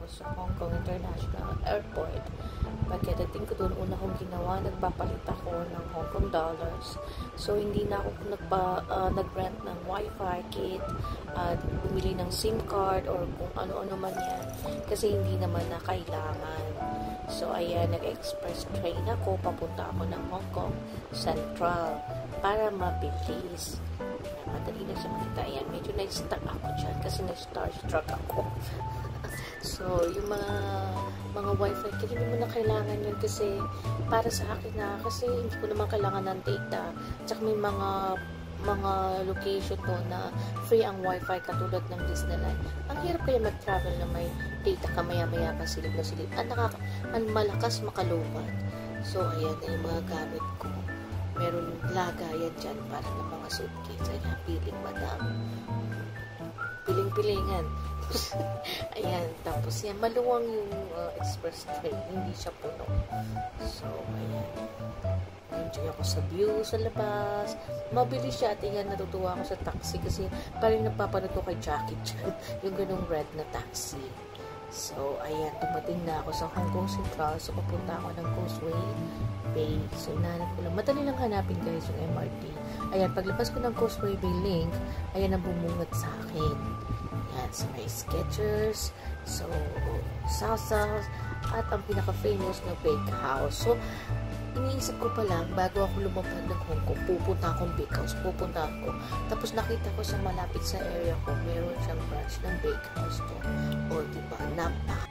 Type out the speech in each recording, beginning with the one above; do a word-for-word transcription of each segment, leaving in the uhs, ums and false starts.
ako sa Hong Kong International Airport. Pagkadating ko doon, una kong ginawa, nagpapalit ako ng Hong Kong dollars. So, hindi na ako nagpa, uh, nag-rent ng Wi-Fi kit at uh, bumili ng SIM card or kung ano-ano man yan. Kasi hindi naman na kailangan. So, ayan, nag-express train ako. Papunta ako ng Hong Kong Central para mabilis. Madali na siya makita. Ayan, medyo na-stuck ako dyan kasi na-starstruck ako. So, yung mga mga wifi, hindi mo na kailangan yun kasi para sa akin na, kasi hindi ko naman kailangan ng data. Tsaka may mga mga location doon na free ang wifi katulad ng Disneyland. Ang hirap kaya mag-travel na may data ka maya-maya ka silip na silip. Ang, nakaka, ang malakas makalupat. So, ayan na yung mga gamit ko. Meron lagayan dyan para ng mga suitcase. Ayan, piling madam. Piling-pilingan. Ayan, tapos yan, maluwang yung uh, express train. Hindi siya puno. So, ayan. Enjoy ako sa view sa labas. Mabilis siya at ayan, natutuwa ako sa taxi kasi parang napapanood ko kay Jackie Chan. Yung ganung red na taxi. So, ayan, tumating na ako sa Hong Kong Central. So, papunta ako ng Causeway Bay. So, inahanap ko lang. Madali lang hanapin guys yung M R T. Ayan, paglabas ko ng Causeway Bay link, ayan ang bumungat sa akin. Ayan, so may Skechers, so, Salsa, at ang pinaka-famous na bake house. So, iniisip ko pa lang, bago ako lumapad ng Hong Kong, pupunta akong bake house, pupunta ako. Tapos nakita ko sa malapit sa area ko, meron siyang branch ng bake house to. O, diba, napaka.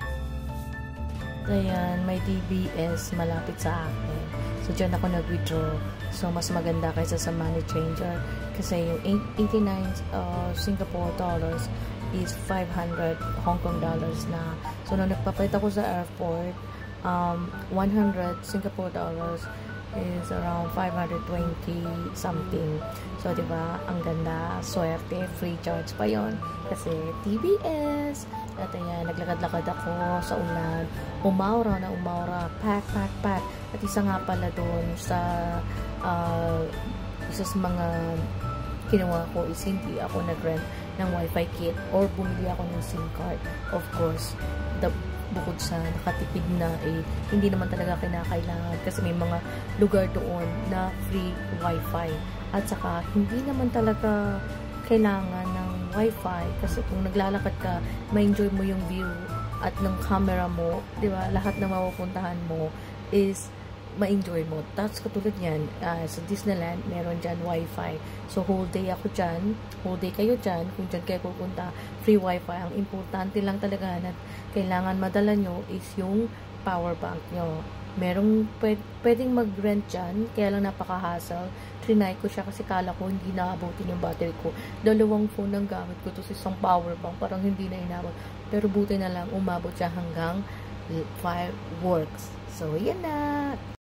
Ayan, may D B S malapit sa akin. So, dyan ako nag-withdraw. So, mas maganda kaysa sa money changer. Kasi yung eighty-nine uh, Singapore dollars is five hundred Hong Kong dollars na. So, nung nagpapalit ako sa airport, um, one hundred Singapore dollars is around five hundred twenty something. So, diba, ang ganda. Swerte, free charge pa yon kasi D B S. At ayan, naglakad-lakad ako sa ulan. Umaura na umaura. Pack, pack, pack. At isa nga pala doon sa uh, isa sa mga ginawa ko is hindi ako nag-rent ng Wi-Fi kit or bumili ako ng SIM card. Of course, the, bukod sa nakatipid na eh, hindi naman talaga kinakailangan kasi may mga lugar doon na free Wi-Fi. At saka, hindi naman talaga kailangan ng Wi-Fi kasi kung naglalakad ka, ma-enjoy mo yung view at ng camera mo, di ba? Lahat na mapupuntahan mo is ma-enjoy mo. Tapos katulad yan, uh, sa Disneyland, meron dyan Wi-Fi. So, whole day ako dyan. Whole day kayo dyan. Kung dyan kayo pupunta, free Wi-Fi. Ang importante lang talaga na kailangan madala nyo is yung power bank nyo. Merong pwedeng mag-rent dyan, kaya lang napaka-hassle. Trinay ko siya kasi kala ko hindi naabutin yung battery ko. Dalawang phone ang gamit ko to sa isang power bank, parang hindi na inabot. Pero buti na lang, umabot siya hanggang five works. So, yan na!